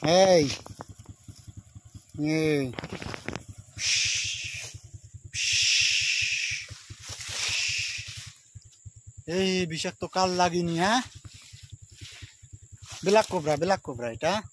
এই এই এই বিষাক্ত কাল লাগিনি, হ্যাঁ? ব্ল্যাক কোবরা এটা।